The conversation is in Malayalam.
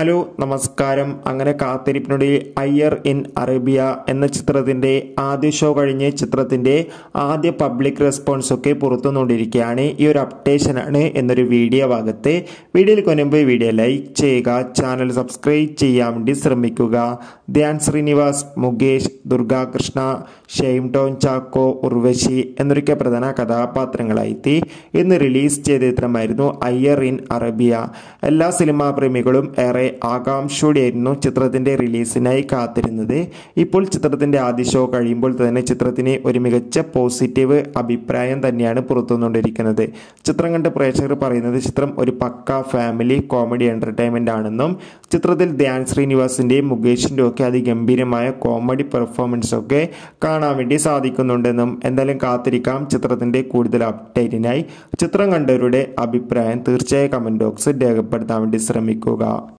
ഹലോ നമസ്കാരം. അങ്ങനെ കാത്തിരിപ്പിനൊടുവിൽ അയ്യർ ഇൻ അറേബ്യ എന്ന ചിത്രത്തിന്റെ ആദ്യ ഷോ കഴിഞ്ഞ് ചിത്രത്തിന്റെ ആദ്യ പബ്ലിക് റെസ്പോൺസ് ഒക്കെ പുറത്തുകൊണ്ടിരിക്കുകയാണ്. ഈ ഒരു അപ്ഡേഷനാണ് എന്നൊരു വീഡിയോ ഭാഗത്ത്. വീഡിയോയിൽ കൊണ്ടുമ്പ് വീഡിയോ ലൈക്ക് ചെയ്യുക, ചാനൽ സബ്സ്ക്രൈബ് ചെയ്യാൻ വേണ്ടി ശ്രമിക്കുക. ധ്യാൻ ശ്രീനിവാസ്, മുകേഷ്, ദുർഗാകൃഷ്ണ, ഷെയ്ം ടോൺ ചാക്കോ, ഉർവശി എന്നൊക്കെ പ്രധാന കഥാപാത്രങ്ങളായി ഇന്ന് റിലീസ് ചെയ്ത ചിത്രമായിരുന്നു അയ്യർ ഇൻ അറേബ്യ. എല്ലാ സിനിമാ പ്രേമികളും ഏറെ ആകാംക്ഷയോടെയായിരുന്നു ചിത്രത്തിന്റെ റിലീസിനായി കാത്തിരുന്നത്. ഇപ്പോൾ ചിത്രത്തിന്റെ ആദ്യ ഷോ കഴിയുമ്പോൾ തന്നെ ചിത്രത്തിന് ഒരു മികച്ച പോസിറ്റീവ് അഭിപ്രായം തന്നെയാണ് പുറത്തുവന്നുകൊണ്ടിരിക്കുന്നത്. ചിത്രം കണ്ട് പ്രേക്ഷകർ പറയുന്നത് ചിത്രം ഒരു പക്ക ഫാമിലി കോമഡി എന്റർടൈൻമെന്റ് ആണെന്നും ചിത്രത്തിൽ ധ്യാൻ ശ്രീനിവാസിന്റെയും മുകേഷിന്റെയും ഒക്കെ അതിഗംഭീരമായ കോമഡി പെർഫോമൻസ് ഒക്കെ കാണാൻ വേണ്ടി സാധിക്കുന്നുണ്ടെന്നും എന്തായാലും കാത്തിരിക്കാം ചിത്രത്തിന്റെ കൂടുതൽ അപ്ഡേറ്റിനായി. ചിത്രം കണ്ടവരുടെ അഭിപ്രായം തീർച്ചയായും കമന്റ് ബോക്സിൽ രേഖപ്പെടുത്താൻ വേണ്ടി ശ്രമിക്കുക.